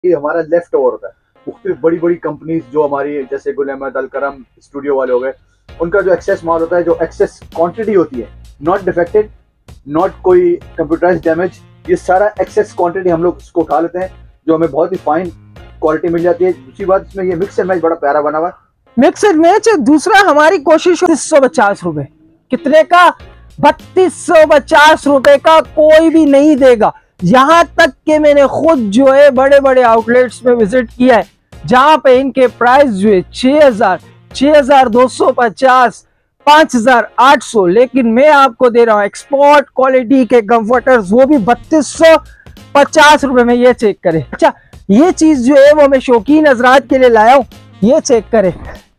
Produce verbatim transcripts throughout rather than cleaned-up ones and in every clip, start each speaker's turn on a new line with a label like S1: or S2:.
S1: ये हमारा left over होता है। मुख्तलिफ बड़ी बड़ी कंपनीज जो हमारी जैसे गुल अहमद, अल करम, स्टूडियो वाले हो गए, उनका जो एक्सेस माल होता है, जो एक्सेस क्वांटिटी होती है, नॉट डिफेक्टेड, नॉट कोई कंप्यूटराइज डैमेज, ये सारा एक्सेस क्वांटिटी हम लोग इसको उठा लेते हैं, जो हमें बहुत ही फाइन क्वालिटी मिल जाती है। दूसरी बात, इसमें ये मिक्स एंड मैच बड़ा प्यारा बना हुआ है।
S2: Mix and match. दूसरा, हमारी कोशिश बत्तीस सौ पचास रुपए। कितने का? बत्तीस सौ पचास रुपए का कोई भी नहीं देगा। यहाँ तक कि मैंने खुद जो है बड़े बड़े आउटलेट्स में विजिट किया है, जहां पे इनके प्राइस जो है छह हजार, छह हजार दो सौ पचास, पांच हजार आठ सौ, लेकिन मैं आपको दे रहा हूँ एक्सपोर्ट क्वालिटी के कंफर्टर्स, वो भी बत्तीस सौ पचास रुपए में। ये चेक करें। अच्छा, ये चीज जो है वो मैं शौकीन हजरात के लिए लाया हूँ। ये चेक करें।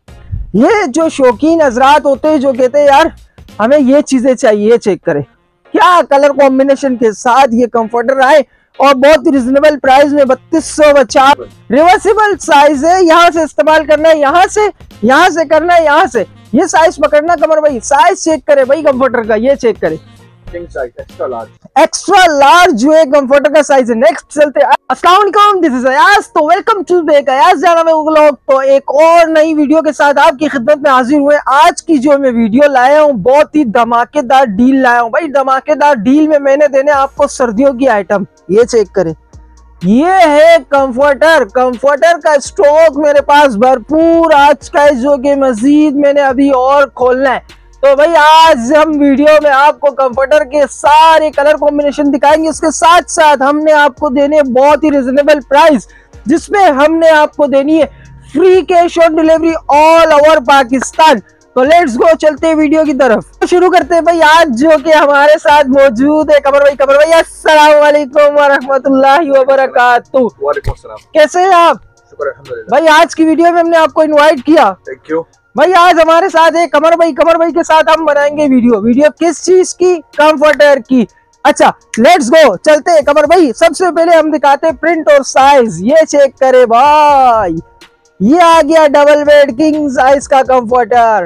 S2: ये जो शौकीन हजरात होते हैं जो कहते हैं यार हमें ये चीजें चाहिए, ये चेक करें क्या कलर कॉम्बिनेशन के साथ ये कंफर्टर आए, और बहुत रिजनेबल प्राइस में बत्तीस सौ पचास। रिवर्सिबल साइज है, यहाँ से इस्तेमाल करना है, यहाँ से यहाँ से करना है, यहाँ से ये साइज पकड़ना। कमर भाई साइज चेक करे भाई कंफर्टर का, ये चेक करे।
S1: एक्स्ट्रा लार्ज,
S2: एक्स्ट्रा लार्ज जो है कंफर्टर का साइज है। नेक्स्ट चलते हैं। अस्सलाम वालेकुम, दिस इज अयाज। तो वेलकम टू बैक अयाज जाना में व्लॉग। तो एक और नई वीडियो के साथ आपकी खिदमत में हाजिर हुए। आज की जो मैं वीडियो लाया हूँ, बहुत ही धमाकेदार डील लाया हूँ भाई। धमाकेदार डील में मैंने देने आपको सर्दियों की आइटम। ये चेक करें, ये है कंफर्टर। कंफर्टर का स्टॉक मेरे पास भरपूर आज का है, जो कि मजीद मैंने अभी और खोलना है। तो भाई आज हम वीडियो में आपको कंफर्टर के सारे कलर कॉम्बिनेशन दिखाएंगे। इसके साथ साथ हमने आपको देने बहुत ही रिजनेबल प्राइस, जिसमें हमने आपको देनी है free cash on delivery all over Pakistan. तो लेट्स गो, चलते हैं वीडियो की तरफ। तो शुरू करते हैं भाई। आज जो कि हमारे साथ मौजूद है कमर भाई। कमर भाई अस्सलाम वालेकुम व रहमतुल्लाहि व बरकातहू।
S1: वालेकुम सलाम।
S2: कैसे हैं आप?
S1: शुक्र अल्हम्दुलिल्लाह
S2: भाई आज की वीडियो में हमने आपको इनवाइट किया।
S1: थैंक यू
S2: भाई आज हमारे साथ है कमर भाई। कमर भाई के साथ हम बनाएंगे वीडियो। वीडियो किस चीज की? कंफर्टर की। अच्छा लेट्स गो, चलते हैं कमर भाई। सबसे पहले हम दिखाते हैं प्रिंट और साइज। ये चेक करे भाई, ये आ गया डबल बेड किंग साइज का कंफर्टर,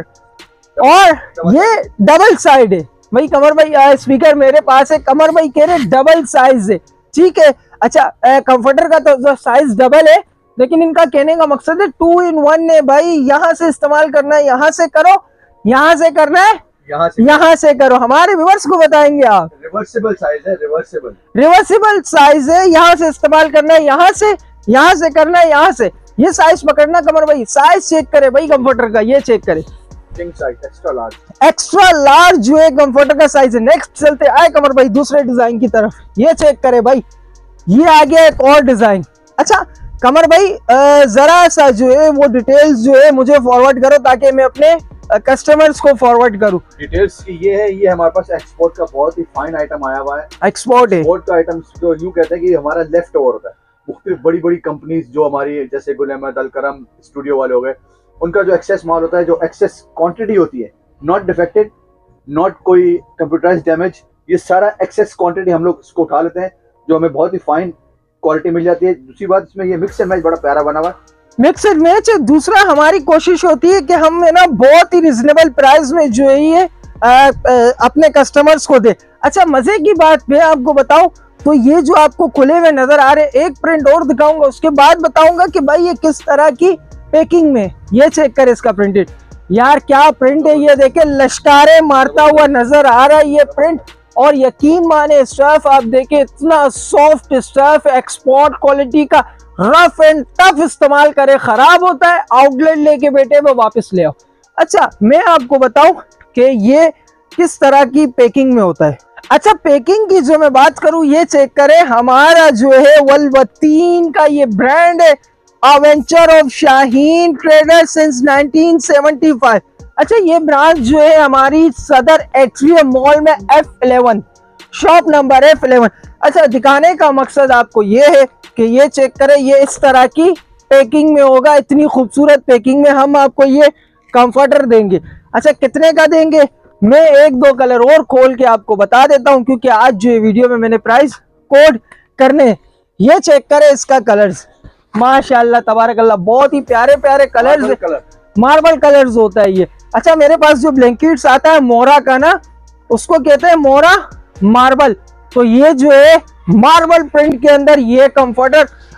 S2: और ये डबल साइड है भाई। कमर भाई स्पीकर मेरे पास है, कमर भाई कह रहे डबल साइज है, ठीक है। अच्छा कंफर्टर का तो साइज डबल है, लेकिन इनका कहने का मकसद है टू इन वन है भाई। यहाँ से इस्तेमाल करना है, यहाँ से करो, यहाँ से करना है,
S1: यहाँ से
S2: यहाँ से करो। हमारे व्यूअर्स को बताएंगे आप।
S1: रिवर्सिबल साइज है, रिवर्सिबल
S2: रिवर्सिबल साइज है, यहाँ से इस्तेमाल करना है, यहाँ से यहाँ से करना है, यहाँ से ये साइज पकड़ना। कमर भाई साइज चेक करे भाई कंफर्टर का, ये चेक करे।
S1: King size, extra large,
S2: extra large जो है कंफर्टर का साइज है। नेक्स्ट चलते आए कमर भाई दूसरे डिजाइन की तरफ। ये चेक करे भाई, ये आ गया एक और डिजाइन। अच्छा कमर भाई जरा सा जो है वो डिटेल्स जो है मुझे फॉरवर्ड करो, ताकि मैं अपने कस्टमर्स को फॉरवर्ड करूं।
S1: डिटेल्स की ये है, ये हमारे पास एक्सपोर्ट का बहुत ही फाइन आइटम आया हुआ है।
S2: एक्सपोर्ट है,
S1: एक्सपोर्ट का आइटम जो यूं कहते हैं कि हमारा लेफ्ट ओवर होता है। मुख्तलिफ बड़ी बड़ी कंपनीज जो हमारी जैसे गुल अहमद, अल करम, स्टूडियो वाले हो गए, उनका जो एक्सेस माल होता है, जो एक्सेस क्वांटिटी होती है, नॉट डिफेक्टेड, नॉट कोई कंप्यूटराइज डैमेज, ये सारा एक्सेस क्वांटिटी हम लोग इसको उठा लेते हैं, जो हमें बहुत ही फाइन क्वालिटी मिल जाती है। दूसरी बात, इसमें ये मिक्स एंड मैच बड़ा प्यारा बना हुआ है।
S2: Mix and match. दूसरा हमारी कोशिश होती है कि हम है ना बहुत ही रिजनेबल प्राइस में जो है ये आ, आ, अपने कस्टमर्स को दे। अच्छा मजे की बात मैं आपको बताऊं तो ये जो आपको खुले हुए नजर आ रहे, एक प्रिंट और दिखाऊंगा, उसके बाद बताऊंगा कि भाई ये किस तरह की पैकिंग में। ये चेक कर इसका प्रिंटेड, यार क्या प्रिंट है। ये देखे लश्कारे मारता हुआ नजर आ रहा है ये प्रिंट, और यकीन माने स्टफ आप देखें इतना सॉफ्ट स्टफ, एक्सपोर्ट क्वालिटी का, रफ एंड टफ इस्तेमाल करे खराब होता है, आउटलेट लेके बेटे वो वापस ले आओ। अच्छा मैं आपको बताऊं कि ये किस तरह की पैकिंग में होता है। अच्छा पैकिंग की जो मैं बात करूं, ये चेक करें, हमारा जो है वल्वतीन का ये ब्रांड है, अवेंचर of Shaheen trader since nineteen seventy five. अच्छा ये ब्रांच जो है हमारी सदर एट्रियम मॉल में F eleven, shop number F eleven. अच्छा दिखाने का मकसद आपको ये है कि ये चेक करें, ये इस तरह की पैकिंग में होगा। इतनी खूबसूरत पैकिंग में हम आपको ये कंफर्टर देंगे। अच्छा कितने का देंगे, मैं एक दो कलर और खोल के आपको बता देता हूं, क्योंकि आज जो वीडियो में मैंने प्राइस कोड करने। ये चेक करें इसका कलर्स, माशाल्लाह तबारकल्लाह, बहुत ही प्यारे प्यारे कलर्स,
S1: कलर
S2: मार्बल कलर्स होता है ये। अच्छा मेरे पास जो ब्लैंकेट्स आता है मोरा का ना, उसको कहते हैं मोरा मार्बल। तो ये जो है मार्बल प्रिंट के अंदर ये कंफर्टर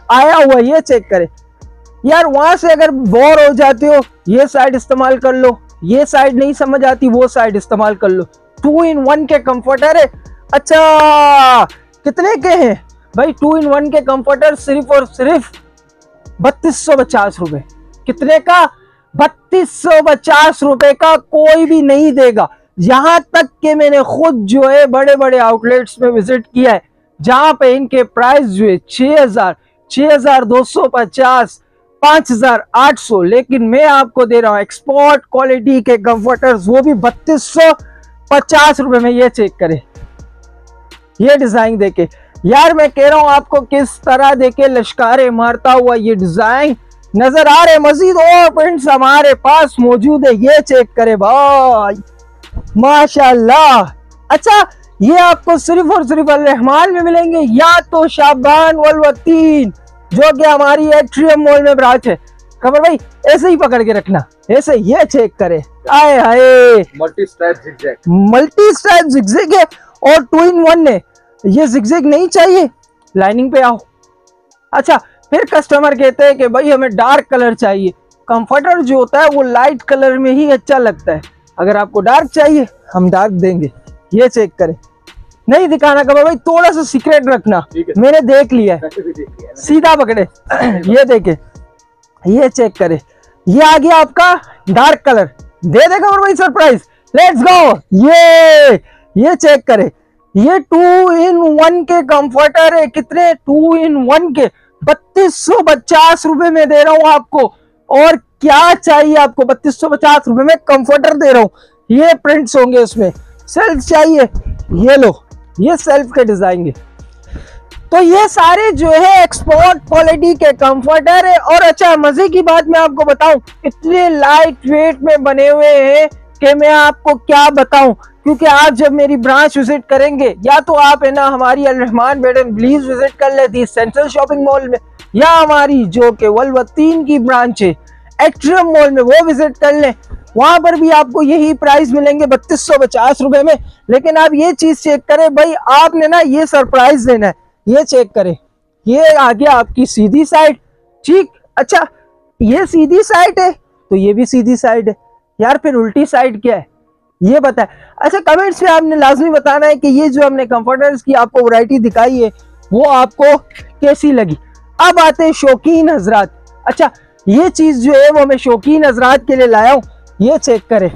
S2: आया हुआ, ये चेक करें यार। वहां से अगर बोर हो जाते हो ये साइड इस्तेमाल कर लो, ये साइड नहीं समझ आती वो साइड इस्तेमाल कर लो। टू इन वन के कंफर्टर है। अच्छा कितने के हैं भाई? टू इन वन के कंफर्टर सिर्फ और सिर्फ बत्तीस सौ पचास रुपए। कितने का? बत्तीस सौ पचास रुपए का कोई भी नहीं देगा। यहां तक कि मैंने खुद जो है बड़े बड़े आउटलेट्स में विजिट किया है जहां पे इनके प्राइस जो है छह हजार, छह हजार दो सौ पचास, पांच हजार आठ सौ, लेकिन मैं आपको दे रहा हूं एक्सपोर्ट क्वालिटी के कंफर्टर्स, वो भी बत्तीस सौ पचास रुपए में। ये चेक करें, ये डिजाइन देके यार, मैं कह रहा हूं आपको किस तरह देके लश्कारे मारता हुआ ये डिजाइन नजर आ रहे। मजीद और प्रिंट्स हमारे पास मौजूद है, ये चेक करे भाई माशाल्लाह। अच्छा ये आपको सिर्फ और सिर्फ अल रहमान में मिलेंगे या तो शाबान वलवतीन जो कि हमारी एट्रियम मॉल में ब्रांच है। खबर भाई ऐसे ही पकड़ के रखना, ऐसे। ये चेक करे, आए हाय
S1: multi stripe zigzag,
S2: multi stripe zigzag है और टू इन वन है। ये जिगजैग नहीं चाहिए, लाइनिंग पे आओ। अच्छा फिर कस्टमर कहते हैं कि भाई हमें डार्क कलर चाहिए। कंफर्टर जो होता है वो लाइट कलर में ही अच्छा लगता है, अगर आपको डार्क चाहिए हम डार्क देंगे। ये चेक करें, नहीं दिखाना कब भाई, थोड़ा सा सीक्रेट रखना, मैंने देख लिया है, सीधा पकड़े। ये देखे, ये चेक करे, ये आ गया आपका डार्क कलर, दे देगा भाई सरप्राइज। Let's go. ये ये चेक करे, ये टू इन वन के कंफर्टर है। कितने? टू इन वन के बत्तीस सौ पचास रुपए में दे रहा हूं आपको। और क्या चाहिए आपको? बत्तीस सौ पचास रुपए में कंफर्टर दे रहा हूं। ये प्रिंट्स होंगे उसमें, सेल्फ चाहिए, ये लो, ये सेल्फ के डिजाइन है। तो ये सारे जो है एक्सपोर्ट क्वालिटी के कंफर्टर है। और अच्छा मजे की बात मैं आपको बताऊं, इतने लाइट वेट में बने हुए हैं कि मैं आपको क्या बताऊं। क्योंकि आप जब मेरी ब्रांच विजिट करेंगे, या तो आप है ना हमारी अल रहमान बेड एंड ब्लीज विजिट कर लेती सेंट्रल शॉपिंग मॉल में, या हमारी जो कि वलवतीन की ब्रांच है एट्रियम मॉल में वो विजिट कर लें। वहां पर भी आपको यही प्राइस मिलेंगे बत्तीस सौ पचास रुपए में। लेकिन आप ये चीज चेक करें भाई, आपने ना ये सरप्राइज देना है। ये चेक करें, ये आ गया आपकी सीधी साइड, ठीक। अच्छा ये सीधी साइड है तो ये भी सीधी साइड है यार, फिर उल्टी साइड क्या है ये बताए। अच्छा कमेंट्स में आपने लाजमी बताना है कि ये जो हमने कंफर्टर्स की आपको वैरायटी दिखाई है वो आपको कैसी लगी। अब आते हैं शौकीन हजरात। अच्छा ये चीज जो है वो मैं शौकीन हजरात के लिए लाया हूं। ये चेक करें,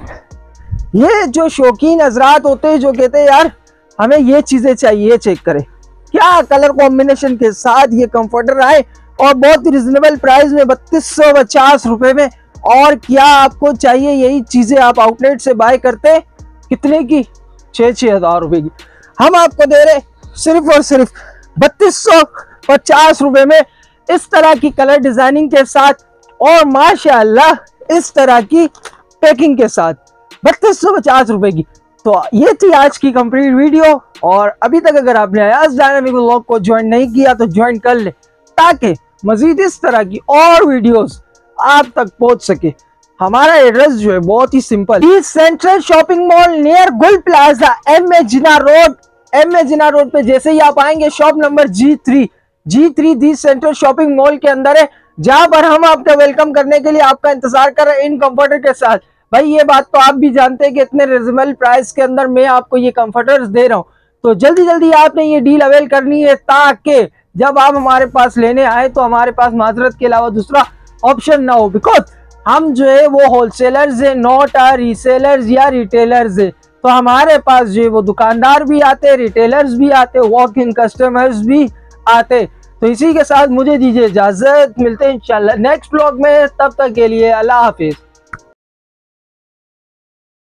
S2: ये जो शौकीन हजरात होते हैं जो कहते हैं यार हमें ये चीजें चाहिए, ये चेक करें क्या कलर कॉम्बिनेशन के साथ ये कंफर्टर आए और बहुत ही रिजनेबल प्राइस में बत्तीस सौ पचास रुपए में। और क्या आपको चाहिए यही चीजें आप आउटलेट से बाय करते हैं कितने की? छह छह हजार रुपए की। हम आपको दे रहे सिर्फ और सिर्फ बत्तीस सौ पचास रुपए में, इस तरह की कलर डिजाइनिंग के साथ और माशाअल्लाह इस तरह की पैकिंग के साथ बत्तीस सौ पचास रुपए की। तो ये थी आज की कंप्लीट वीडियो। और अभी तक अगर आपने अयाज डायनामिक व्लॉग को ज्वाइन नहीं किया तो ज्वाइन कर ले, ताकि मजीद इस तरह की और वीडियोस आप तक पहुंच सके। हमारा एड्रेस जो है बहुत ही simple, east central shopping mall near Gul plaza, M A Jinnah road. M A Jinnah road पे जैसे ही आप आएंगे shop number G three G three the central shopping mall के अंदर है, जहां पर हम आपका वेलकम करने के लिए आपका इंतजार कर रहे हैं इन कंफर्टर के साथ। भाई ये बात तो आप भी जानते हैं कि इतने रिजनेबल प्राइस के अंदर मैं आपको ये कंफर्टर्स दे रहा हूँ। तो जल्दी जल्दी आपने ये डील अवेल करनी है, ताकि जब आप हमारे पास लेने आए तो हमारे पास माजरत के अलावा दूसरा ऑप्शन ना हो। बिकॉज हम जो है वो होलसेलर्स है, नॉट आ रीसेलर्स या रिटेलर्स है। तो हमारे पास जो है वो दुकानदार भी आते, रिटेलर्स भी आते, वॉक इन कस्टमर्स भी आते। तो इसी के साथ मुझे दीजिए इजाजत, मिलते हैं इंशाल्लाह नेक्स्ट ब्लॉग में। तब तक के लिए अल्लाह हाफिज।